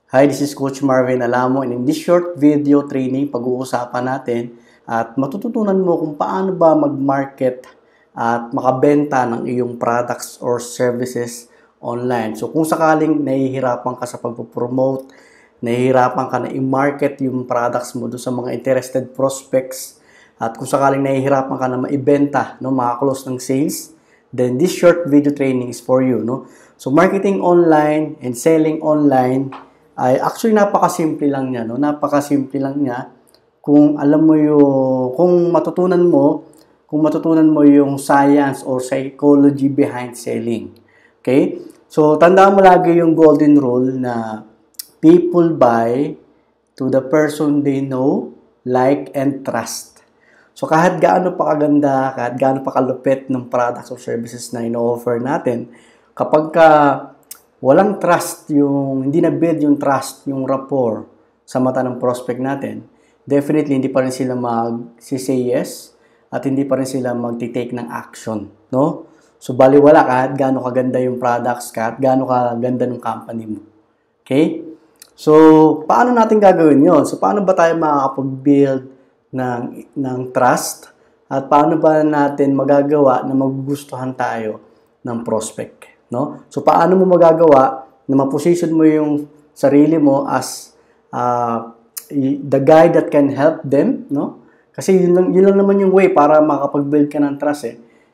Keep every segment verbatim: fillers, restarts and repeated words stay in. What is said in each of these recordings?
Hi, this is Coach Marvin Alamo, and in this short video training, pag-uusapan natin at matututunan mo kung paano ba mag-market at makabenta ng iyong products or services online. So kung sakaling nahihirapan ka sa pag-promote, nahihirapan ka na i-market yung products mo doon sa mga interested prospects, at kung sakaling nahihirapan ka na maibenta, no, makaklose ng sales, then this short video training is for you. No? So marketing online and selling online ay actually napakasimple lang niya, no? Napakasimple lang niya kung alam mo yung kung matutunan mo, kung matutunan mo yung science or psychology behind selling. Okay? So tandaan mo lagi yung golden rule na people buy to the person they know, like and trust. So kahit gaano pa kaganda, kahit gaano pa kalupit ng products or services na ino-offer natin, kapag ka walang trust, yung hindi na-build yung trust, yung rapport sa mata ng prospect natin, definitely hindi pa rin sila mag-say yes at hindi pa rin sila mag-take ng action, no? So baliwala kahit gaano kaganda yung products, kahit gaano kaganda ng company mo. Okay? So paano natin gagawin yon? So paano ba tayo makakapag-build ng ng trust at paano ba natin magagawa na magugustuhan tayo ng prospect? No? So, paano mo magagawa na ma-position mo yung sarili mo as uh, the guy that can help them, no? Kasi yun lang, yun lang naman yung way para makapag-build ka ng trust, eh.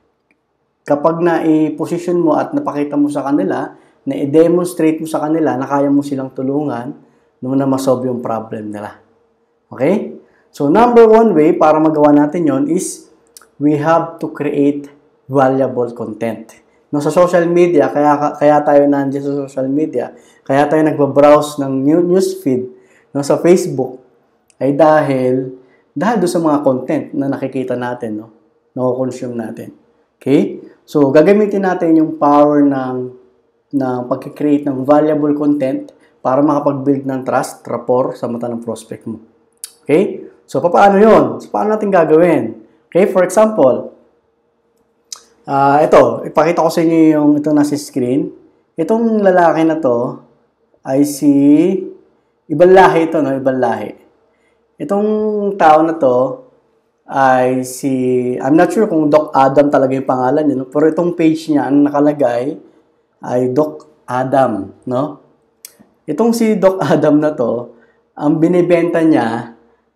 Kapag na-i-position mo at napakita mo sa kanila, na i-demonstrate mo sa kanila na kaya mo silang tulungan no, na ma-solve yung problem nila. Okay? So, number one way para magawa natin yon is we have to create valuable content. No, sa social media, kaya kaya tayo nandiyan sa social media, kaya tayo nagba-browse ng news feed, no, sa Facebook ay dahil dahil do sa mga content na nakikita natin, no, na-consume natin. Okay? So gagamitin natin yung power ng ng pag-create ng valuable content para makapag-build ng trust, rapport sa mata ng prospect mo. Okay? So paano 'yon? So paano natin gagawin? Okay, for example, Ah, uh, ito, ipakita ko sa inyo yung ito nasa screen. Itong lalaki na to ay si ibang lahi ito, no? Ibang lahi. Itong tao na to ay si, I'm not sure kung Doc Adam talaga yung pangalan niya, no? Pero itong page niya, ang nakalagay ay Doc Adam, no? Itong si Doc Adam na to, ang binibenta niya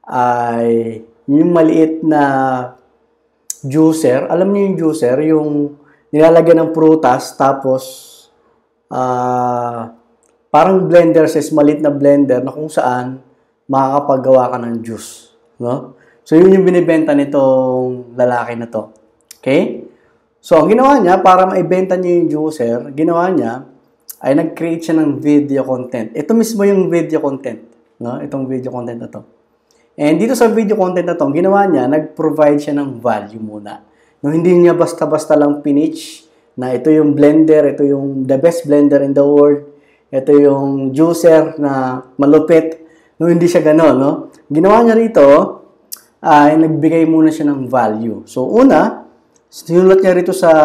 ay yung maliit na juicer. Alam niyo yung juicer, yung nilalagyan ng prutas tapos uh, parang blender, says maliit na blender na kung saan makakapaggawa ka ng juice, no? So yun yung binibenta nitong lalaki na to. Okay? So ang ginawa niya para maibenta niya yung juicer, ginawa niya ay nag-create siya ng video content. Ito mismo yung video content, no? Itong video content na to. And dito sa video content na to, ginawa niya, nag-provide siya ng value muna. No, hindi niya basta-basta lang pinitch na ito yung blender, ito yung the best blender in the world, ito yung juicer na malupit. No, hindi siya gano'n, no? Ginawa niya rito, ay uh, nagbigay muna siya ng value. So, una, sinulat niya rito sa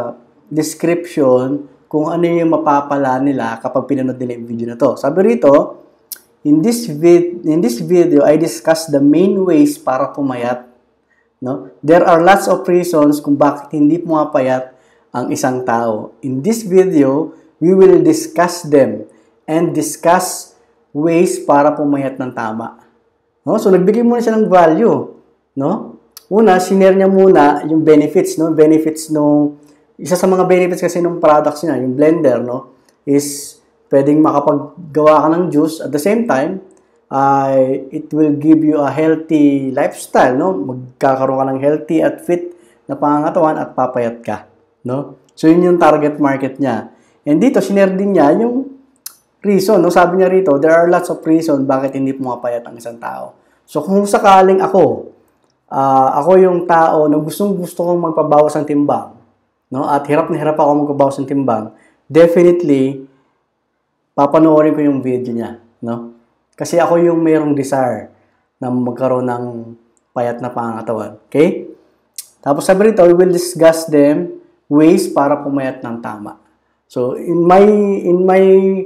description kung ano yung mapapala nila kapag pinanood nila yung video na to. Sabi rito, In this, vid in this video, I discuss the main ways para pumayat. No? There are lots of reasons kung bakit hindi pumapayat ang isang tao. In this video, we will discuss them and discuss ways para pumayat ng tama. No? So, nagbigay muna siya ng value. No? Una, sinare niya muna yung benefits. No? Benefits nung, isa sa mga benefits kasi ng products niya, yung blender, no? is pwedeng makapaggawa ka ng juice. At the same time, uh, it will give you a healthy lifestyle, no? Magkakaroon ka ng healthy at fit na pangangatawan at papayat ka, no? So, yun yung target market niya. And dito, sinare din niya yung reason, no? Sabi niya rito, there are lots of reasons bakit hindi pumapayat ang isang tao. So, kung sakaling ako, uh, ako yung tao na gustong-gusto kong magpabawas ng timbang, no? At hirap na hirap ako magpabawas ng timbang, definitely, papanoorin ko yung video niya, no? Kasi ako yung mayroong desire na magkaroon ng payat na pangangatawan. Okay? Tapos sabi rito, we will discuss them ways para pumayat ng tama. So, in my in my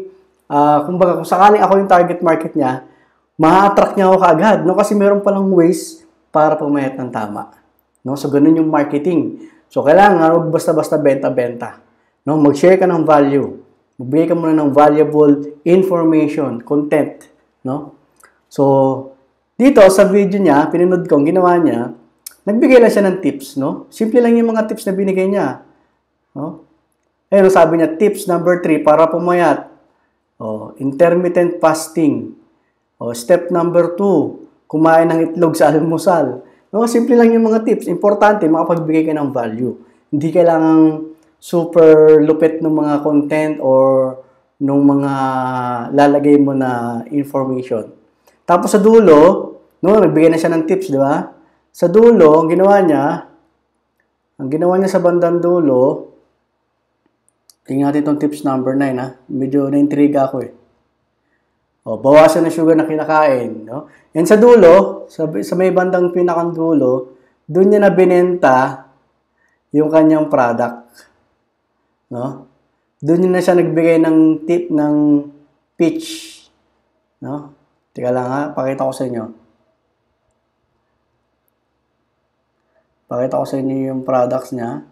uh, kumbaga kung sakaling ako yung target market niya, ma-attract niya ako kaagad, no? Kasi meron palang ways para pumayat ng tama, no? So, ganun yung marketing. So, kailangan huwag basta-basta benta-benta, no? Mag-share ka ng value. Magbigay ka muna ng valuable information, content, no? So, dito sa video niya, pinunod ko, ang ginawa niya, nagbigay lang siya ng tips, no? Simple lang yung mga tips na binigay niya, no? Ayun, sabi niya, tips number three para pumayat. Oh, intermittent fasting. Oh, step number two, kumain ng itlog sa almusal. No, simple lang yung mga tips. Importante, makapagbigay ka ng value. Hindi kailangang super lupit ng mga content or ng mga lalagay mo na information. Tapos sa dulo, no, nagbigay na siya ng tips, di ba? Sa dulo, ang ginawa niya, ang ginawa niya sa bandang dulo, tingnan natin itong tips number nine, ha? Medyo na-intriga ako eh. O, bawasan na sugar na kinakain, no? Yan sa dulo, sa, sa may bandang pinakang dulo, doon niya na binenta yung kanyang product, no? Doon niya na siya nagbigay ng tip ng pitch, no? Teka lang ha, pakita ko sa inyo. Pakita ko sa inyo yung products niya.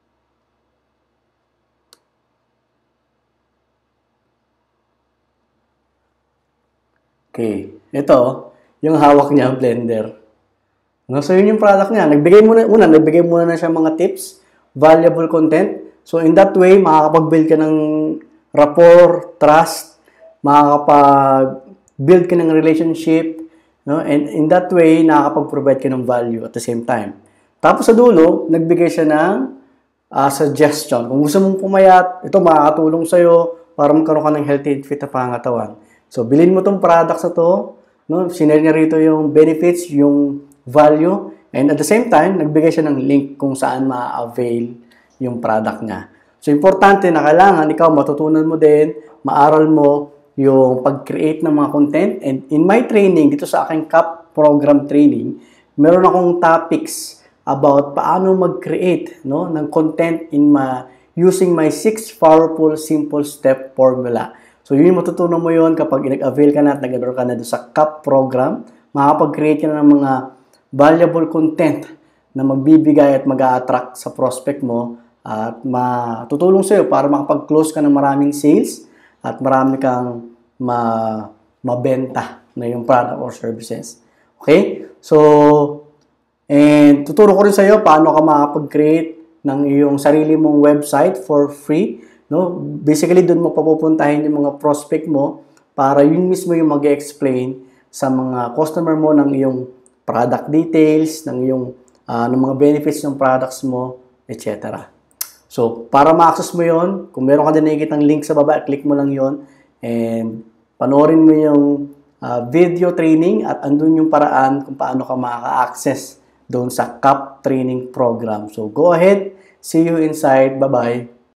Okay, ito, yung hawak niya, blender. No, so, yun yung product niya. Nagbigay muna, una, nagbigay muna na siya mga tips, valuable content. So, in that way, makakapag-build ka ng rapport, trust, makakapag-build ka ng relationship, no? And in that way, nakakapag-provide ka ng value at the same time. Tapos sa dulo, nagbigay siya ng uh, suggestion. Kung gusto mong pumayat, ito makakatulong sa'yo para magkaroon ka ng healthy and fit na pangatawan. So, bilhin mo tong products na to, no? Sinare niya rito yung benefits, yung value, and at the same time, nagbigay siya ng link kung saan ma-avail yung product niya. So, importante na kailangan ikaw matutunan mo din, maaral mo yung pag-create ng mga content. And in my training, dito sa aking C A P program training, meron akong topics about paano mag-create, no, ng content in my, using my six powerful simple step formula. So, yun yung matutunan mo yun kapag nag-avail ka na at nag-enroll ka na doon sa C A P program. Makakapag-create ka na ng mga valuable content na magbibigay at mag-a-attract sa prospect mo at matutulong sa'yo para makapag-close ka ng maraming sales at marami kang ma mabenta na yung product or services. Okay? So, and tuturo ko rin sa'yo paano ka makapag-create ng iyong sarili mong website for free. No? Basically, doon mo papupuntahin yung mga prospect mo para yun mismo yung mag-explain sa mga customer mo ng iyong product details, ng iyong uh, ng mga benefits ng products mo, et cetera. So, para ma-access mo yon, kung meron ka din nakikitang link sa baba, click mo lang yon and panoorin mo yung uh, video training at andun yung paraan kung paano ka makaka-access doon sa C A P training program. So, go ahead. See you inside. Bye-bye.